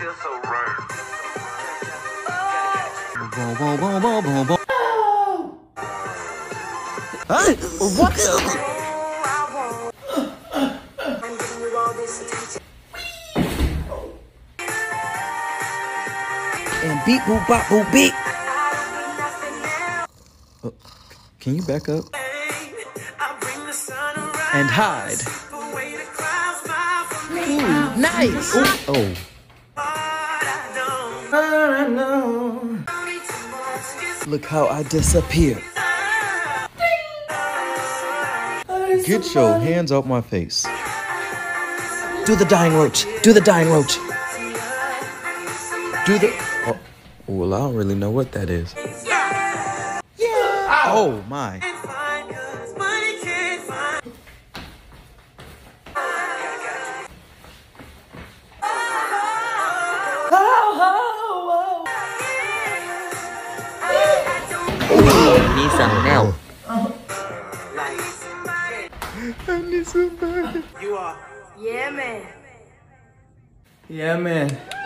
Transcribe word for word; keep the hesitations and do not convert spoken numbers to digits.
feel so right. Boom, boom, boom, boom, boom, boom. Huh? What the? And beat, boop, bop, boop, beat. Oh, can you back up? And hide. Ooh, nice. Ooh, oh. Look how I disappear. Get your hands off my face. Do the dying roach. Do the dying roach. Do the... Oh, well, I don't really know what that is. Oh, my. I need some milk. I need somebody. You are. Yeah, man. Yeah, man.